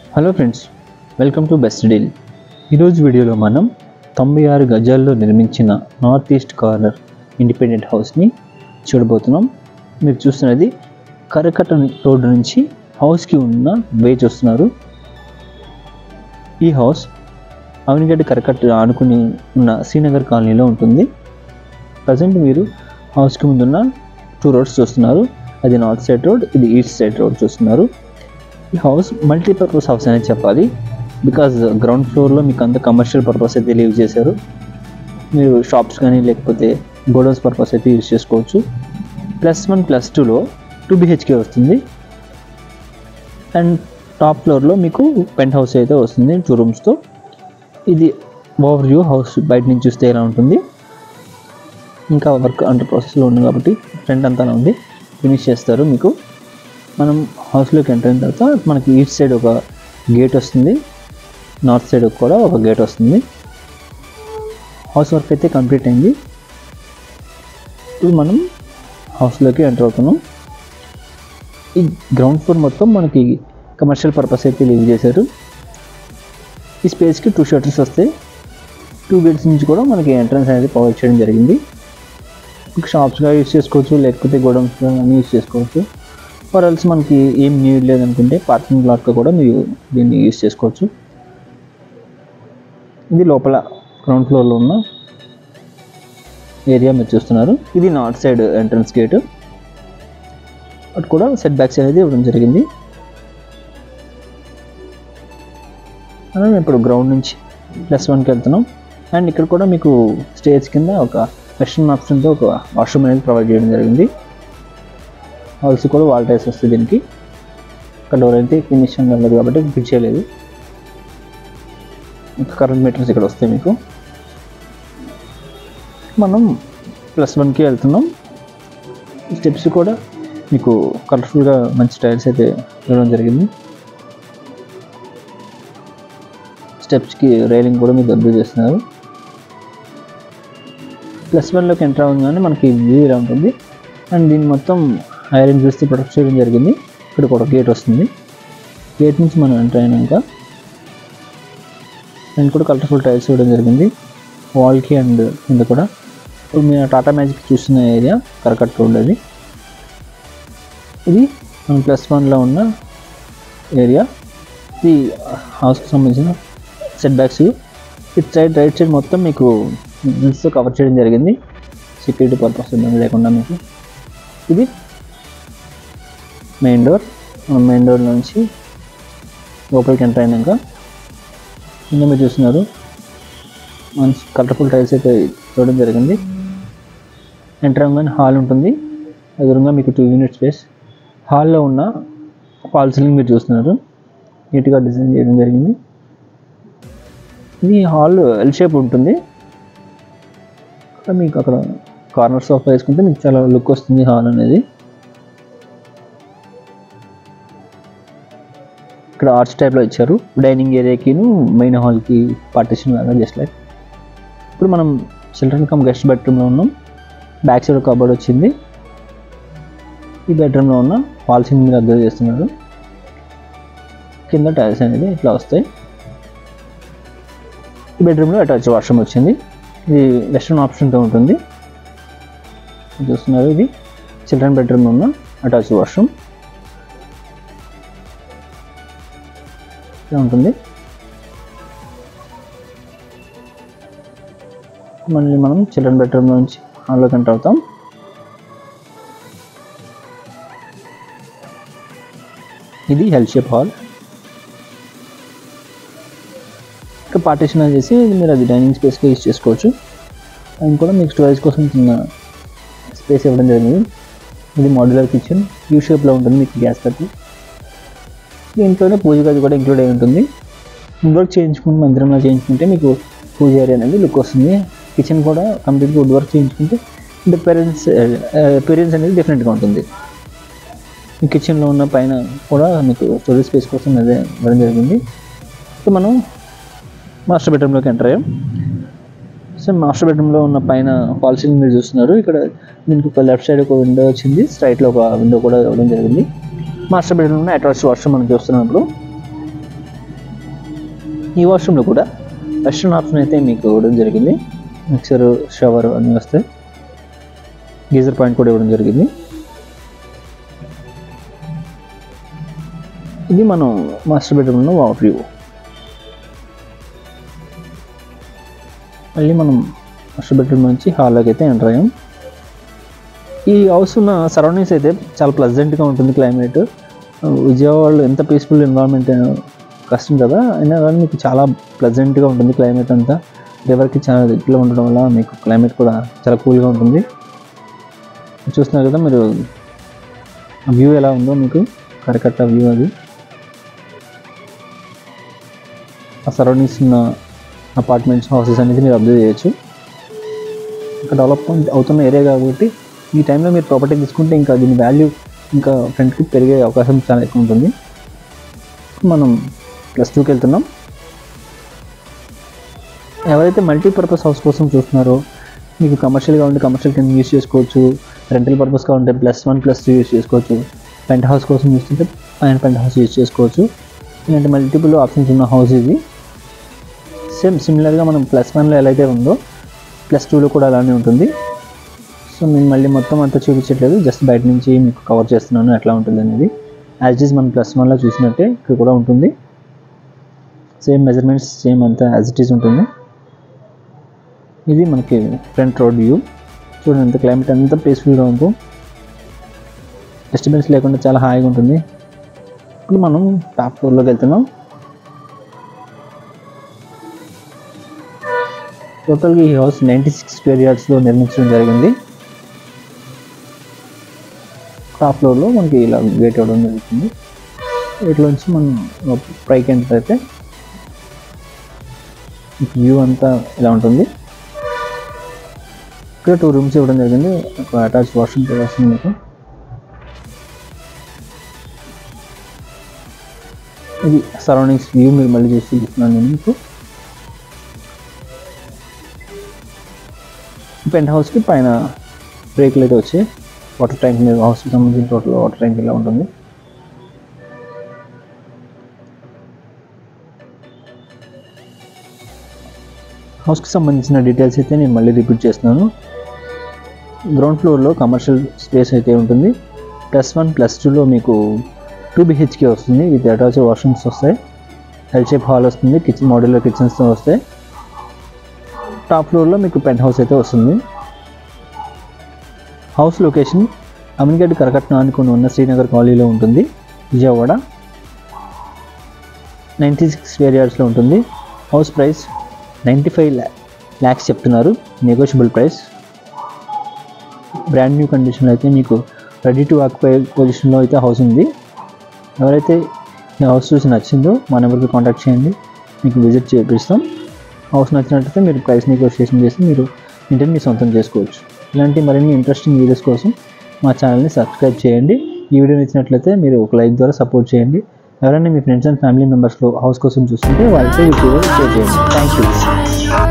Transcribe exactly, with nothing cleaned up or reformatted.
Hello friends, welcome to best deal. ఈరోజు వీడియోలో మనం తొంభై ఆరు గజాల్లో నిర్మించిన నార్త్ ఈస్ట్ కార్నర్ ఇండిపెండెంట్ హౌస్ని చూడబోతున్నాం. మీరు చూస్తున్నది కరకట్ట రోడ్డు నుంచి హౌస్కి ఉన్న వే చూస్తున్నారు. ఈ హౌస్ అవనిగడ్డ కరకట్ట ఆనుకుని ఉన్న శ్రీనగర్ కాలనీలో ఉంటుంది. ప్రజెంట్ మీరు హౌస్కి ముందున్న టూ రోడ్స్ చూస్తున్నారు. అది నార్త్ సైడ్ రోడ్, ఇది ఈస్ట్ సైడ్ రోడ్ చూస్తున్నారు. ఈ హౌస్ మల్టీపర్పస్ హౌస్ అనేది చెప్పాలి. బికాజ్ గ్రౌండ్ ఫ్లోర్లో మీకు అంత కమర్షియల్ పర్పస్ అయితే లీవ్ చేశారు. మీరు షాప్స్ కానీ లేకపోతే గోడౌన్స్ పర్పస్ అయితే యూజ్ చేసుకోవచ్చు. ప్లస్ వన్ ప్లస్ టూలో టూ బిహెచ్కే వస్తుంది. అండ్ టాప్ ఫ్లోర్లో మీకు పెంట్ హౌస్ అయితే వస్తుంది టూ రూమ్స్తో. ఇది ఓవర్ వ్యూ హౌస్ బయట నుంచి చూస్తే ఎలా ఉంటుంది. ఇంకా వర్క్ అండర్ ప్రాసెస్లో ఉంది కాబట్టి ఫ్రంట్ అంతా ఉంది, ఫినిష్ చేస్తారు. మీకు మనం హౌస్లోకి ఎంటర్ అయిన తర్వాత మనకి ఈస్ట్ సైడ్ ఒక గేట్ వస్తుంది, నార్త్ సైడ్ కూడా ఒక గేట్ వస్తుంది. హౌస్ వర్క్ అయితే కంప్లీట్ అయింది. ఇప్పుడు మనం హౌస్లోకి ఎంటర్ అవుతున్నాం. ఈ గ్రౌండ్ ఫ్లోర్ మొత్తం మనకి కమర్షియల్ పర్పస్ అయితే లీవ్ చేశారు. ఈ స్పేస్కి టూ షట్టర్స్ వస్తాయి. టూ గేట్స్ నుంచి కూడా మనకి ఎంట్రన్స్ అనేది ప్రొవైడ్ చేయడం జరిగింది. షాప్స్గా యూజ్ చేసుకోవచ్చు, లేకపోతే గోడౌన్స్గా అన్నీ యూజ్ చేసుకోవచ్చు. ఫర్ ఎల్స్ మనకి ఏం నీడ్ లేదనుకుంటే పార్కింగ్ లాట్గా కూడా మీరు దీన్ని యూజ్ చేసుకోవచ్చు. ఇది లోపల గ్రౌండ్ ఫ్లోర్లో ఉన్న ఏరియా మీరు చూస్తున్నారు. ఇది నార్త్ సైడ్ ఎంట్రన్స్ గేట్. అటు కూడా సెట్ బ్యాక్స్ అనేది ఇవ్వడం జరిగింది. మనం ఇప్పుడు గ్రౌండ్ నుంచి ప్లస్ వన్కి వెళ్తున్నాం. అండ్ ఇక్కడ కూడా మీకు స్టేజ్ కింద ఒక వెస్టర్న్ ఆప్షన్తో ఒక వాష్రూమ్ అనేది ప్రొవైడ్ చేయడం జరిగింది. హౌస్ కూడా వాల్ టైల్స్ వస్తుంది దీనికి. ఇక్కడ డోర్ అయితే ఫినిషింగ్ అవ్వలేదు కాబట్టి ఫిట్ చేయలేదు. ఇంకా కరెంట్ మీటర్స్ ఇక్కడ వస్తాయి మీకు. మనం ప్లస్ వన్కి వెళ్తున్నాం. స్టెప్స్ కూడా మీకు కలర్ఫుల్గా మంచి టైల్స్ అయితే ఇవ్వడం జరిగింది. స్టెప్స్కి రైలింగ్ కూడా మీకు అబ్జర్వ్ చేస్తున్నారు. ప్లస్ వన్లోకి ఎంటర్ అవ్వగానే మనకి వ్యూ ఇలా ఉంటుంది. అండ్ దీన్ని మొత్తం ఐరన్ చూస్తే ప్రొటెక్ట్ చేయడం జరిగింది. ఇక్కడ కూడా గేట్ వస్తుంది. గేట్ నుంచి మనం ఎంటర్ అయినాక అండ్ కూడా కలర్ఫుల్ టైల్స్ ఇవ్వడం జరిగింది వాల్కి అండ్ కింద కూడా. ఇప్పుడు మీరు టాటా మ్యాజిక్ చూస్తున్న ఏరియా కరకట్ట రోడ్. అది ఇది మనం ప్లస్ వన్లో ఉన్న ఏరియా. ఇది హౌస్కి సంబంధించిన సెట్ బ్యాక్స్. ఇటు సైడ్ రైట్ సైడ్ మొత్తం మీకు గ్రిల్స్తో కవర్ చేయడం జరిగింది, సెక్యూరిటీ పర్పస్ ఇబ్బంది లేకుండా మీకు. ఇది మెయిన్ డోర్. మెయిన్ డోర్ నుంచి లోపలికి ఎంటర్ అయినాక కింద మీరు చూస్తున్నారు మంచి కలర్ఫుల్ టైల్స్ అయితే చూడడం జరిగింది. ఎంటర్ అవ్వగానే హాల్ ఉంటుంది. ఎదురుగా మీకు టూ యూనిట్ స్పేస్. హాల్లో ఉన్న ఫాల్ సీలింగ్ మీరు చూస్తున్నారు, నీట్గా డిజైన్ చేయడం జరిగింది. ఇది హాల్ ఎల్ షేప్ ఉంటుంది. మీకు అక్కడ కార్నర్ సోఫా వేసుకుంటే మీకు చాలా లుక్ వస్తుంది హాల్ అనేది. ఇక్కడ ఆర్చ్ టైప్లో ఇచ్చారు. డైనింగ్ ఏరియాకిను మెయిన్ హాల్కి పార్టీషన్ లాగా జస్ట్ లైక్. ఇప్పుడు మనం చిల్డ్రన్ కమ్ గెస్ట్ బెడ్రూమ్లో ఉన్నాం. బ్యాక్ సైడ్ కబోర్డ్ వచ్చింది. ఈ బెడ్రూమ్లో ఉన్న వాల్ సీలింగ్ మీరు అబ్జర్వ్ చేస్తున్నారు. కింద టైల్స్ అనేది ఇట్లా వస్తాయి. ఈ బెడ్రూమ్లో అటాచ్ వాష్రూమ్ వచ్చింది. ఇది వెస్టర్న్ ఆప్షన్తో ఉంటుంది చూస్తున్నారు. ఇది చిల్డ్రన్ బెడ్రూమ్లో ఉన్న అటాచ్ వాష్రూమ్ ఇలా ఉంటుంది. మళ్ళీ మనం చిల్డ్రన్ బెడ్రూమ్ నుంచి హాల్లోకి ఎంటర్ అవుతాం. ఇది ఎల్ షేప్ హాల్. ఇంకా పార్టీషన్ చేసి మీరు అది డైనింగ్ స్పేస్గా యూజ్ చేసుకోవచ్చు. అండ్ కూడా మీకు స్టోరేజ్ కోసం చిన్న స్పేస్ ఇవ్వడం జరిగింది. ఇది మాడ్యులర్ కిచెన్, యూ షేప్లో ఉంటుంది. మీకు గ్యాస్ కట్టి దీంట్లోనే పూజ గది కూడా ఇంక్లూడ్ అయి ఉంటుంది. వుడ్ వర్క్ చేయించుకుంటే మందిరంలో చేయించుకుంటే మీకు పూజ ఏరియా అనేది లుక్ వస్తుంది. కిచెన్ కూడా కంప్లీట్గా వుడ్ వర్క్ చేయించుకుంటే అపియరెన్స్ అపియరెన్స్ అనేది డిఫరెంట్గా ఉంటుంది. ఈ కిచెన్లో ఉన్న పైన కూడా మీకు స్టోరేజ్ స్పేస్ కోసం అదే ఇవ్వడం జరిగింది. సో మనం మాస్టర్ బెడ్రూమ్లోకి ఎంటర్ అయ్యాం. సో మాస్టర్ బెడ్రూమ్లో ఉన్న పైన ఫాల్ సీలింగ్ మీరు చూస్తున్నారు. ఇక్కడ దీనికి ఒక లెఫ్ట్ సైడ్ ఒక విండో వచ్చింది, స్ట్రైట్లో ఒక విండో కూడా ఇవ్వడం జరిగింది. మాస్టర్ బెడ్రూమ్లో అటాచ్ వాష్రూమ్ మనం చూస్తున్నప్పుడు ఈ వాష్రూమ్లో కూడా వెస్ట్రన్ ఆప్షన్ అయితే మీకు ఇవ్వడం జరిగింది. మిక్సర్, షవర్ అన్నీ వస్తాయి. గీజర్ పాయింట్ కూడా ఇవ్వడం జరిగింది. ఇది మనం మాస్టర్ బెడ్రూమ్లో వాటర్ వ్యూ. మళ్ళీ మనం మాస్టర్ బెడ్రూమ్ నుంచి హాల్లోకి అయితే ఎంటర్ అయ్యాం. ఈ హౌస్ ఉన్న సరౌండింగ్స్ అయితే చాలా ప్లెజెంట్గా ఉంటుంది. క్లైమేట్ విజయవాడలో ఎంత పీస్ఫుల్ ఎన్విరాన్మెంట్ కష్టం కదా, అయినా కానీ మీకు చాలా ప్లెజెంట్గా ఉంటుంది క్లైమేట్ అంతా. రివర్కి చాలా దగ్గరలో ఉండడం వల్ల మీకు క్లైమేట్ కూడా చాలా కూల్గా ఉంటుంది. చూస్తున్నారు కదా మీరు వ్యూ ఎలా ఉందో, మీకు కరకట్ట వ్యూ అది. ఆ సరౌండింగ్స్ ఉన్న అపార్ట్మెంట్స్, హౌసెస్ అనేది మీరు అబ్జర్వ్ చేయొచ్చు. ఇంకా డెవలప్మెంట్ అవుతున్న ఏరియా కాబట్టి ఈ టైంలో మీరు ప్రాపర్టీ తీసుకుంటే ఇంకా దీని వాల్యూ ఇంకా ఫ్రంట్కి పెరిగే అవకాశం చాలా ఎక్కువ ఉంటుంది. మనం ప్లస్ టూకి వెళ్తున్నాం. ఎవరైతే మల్టీపర్పస్ హౌస్ కోసం చూస్తున్నారో, మీకు కమర్షియల్గా ఉంటే కమర్షియల్ కింద యూస్ చేసుకోవచ్చు, రెంటల్ పర్పస్గా ఉంటే plus one plus two use చేసుకోవచ్చు, పెంట్ హౌస్ కోసం చూస్తుంటే పైన పెంట్ హౌస్ యూస్ చేసుకోవచ్చు. ఇలాంటి మల్టిపుల్ ఆప్షన్స్ ఉన్న హౌస్ ఇది. సేమ్ సిమిలర్గా మనం ప్లస్ వన్లో ఎలా అయితే ఉందో ప్లస్ టూలో కూడా అలానే ఉంటుంది. సో నేను మళ్ళీ మొత్తం అంతా చూపించట్లేదు, జస్ట్ బయట నుంచి మీకు కవర్ చేస్తున్నాను ఎట్లా ఉంటుంది అనేది. యాజ్ ఇట్ ఈస్ మనం ప్లస్ వన్లో చూసినట్టే ఇక్కడ కూడా ఉంటుంది. సేమ్ మెజర్మెంట్స్ సేమ్ అంతా యాజ్ ఇట్ ఈస్ ఉంటుంది. ఇది మనకి ఫ్రంట్ రోడ్ వ్యూ. చూడండి ఎంత క్లైమేట్ అంతా పీస్ఫుల్గా ఉంటుంది, డిస్టర్బెన్స్ లేకుండా చాలా హాయిగా ఉంటుంది. ఇప్పుడు మనం టాప్ ఫ్లోర్లోకి వెళ్తున్నాం. టోటల్గా ఈ హౌస్ నైంటీ సిక్స్ స్క్వేర్ యార్డ్స్లో నిర్మించడం జరిగింది. టాప్ ఫ్లోర్లో మనకి ఇలా గేట్ ఇవ్వడం జరుగుతుంది. వీటిలోంచి మనం పైకి ఎంటర్ అయితే వ్యూ అంతా ఇలా ఉంటుంది. ఇక్కడ టూ రూమ్స్ ఇవ్వడం జరిగింది, ఒక అటాచ్ వాష్రూమ్ వస్తుంది మీకు. ఇది సరౌండింగ్స్ వ్యూ మీరు మళ్ళీ చేసి చూపిస్తున్నాను నేను మీకు. పెంట్ హౌస్కి పైన బ్రేక్లు అయితే వచ్చాయి. వాటర్ ట్యాంక్ మీద హౌస్కి సంబంధించిన టోటల్ వాటర్ ట్యాంక్ ఇలా ఉంటుంది. హౌస్కి సంబంధించిన డీటెయిల్స్ అయితే నేను మళ్ళీ రిపీట్ చేస్తున్నాను. గ్రౌండ్ ఫ్లోర్లో కమర్షియల్ స్పేస్ అయితే ఉంటుంది. ప్లస్ వన్ ప్లస్ టూలో మీకు టూ బిహెచ్కే వస్తుంది, విత్ అటాచ్ వాష్రూమ్స్ వస్తాయి. ఎల్ షేప్ హాల్ వస్తుంది, కిచెన్ మోడల్లో కిచెన్స్తో వస్తాయి. టాప్ ఫ్లోర్లో మీకు పెంట్ హౌస్ అయితే వస్తుంది. హౌస్ లొకేషన్ అమీన్గఢ్ కరకట్న అనుకుని ఉన్న శ్రీనగర్ కాలనీలో ఉంటుంది, విజయవాడ. నైంటీ సిక్స్ స్క్వేర్ యార్డ్స్లో ఉంటుంది. House price ninety five lakhs చెప్తున్నారు, నెగోషియబుల్ ప్రైస్. బ్రాండ్ న్యూ కండిషన్లో అయితే మీకు రెడీ టు ఆక్యుపై పొజిషన్లో అయితే హౌస్ ఉంది. ఎవరైతే ఈ హౌస్ చూసి నచ్చిందో మా నెంబర్కి కాంటాక్ట్ చేయండి, మీకు విజిట్ చేపిస్తాం. హౌస్ నచ్చినట్లయితే మీరు ప్రైస్ నెగోషియేషన్ చేసి మీరు ఇంటిని మీ సొంతం చేసుకోవచ్చు. ఇలాంటి మరిన్ని ఇంట్రెస్టింగ్ వీడియోస్ కోసం మా ఛానల్ని సబ్స్క్రైబ్ చేయండి. ఈ వీడియో నచ్చినట్లయితే మీరు ఒక లైక్ ద్వారా సపోర్ట్ చేయండి. ఎవరైనా మీ ఫ్రెండ్స్ అండ్ ఫ్యామిలీ మెంబర్స్లో హౌస్ కోసం చూస్తుంటే వాళ్ళతో ఈ వీడియో షేర్ చేయండి. Thank you.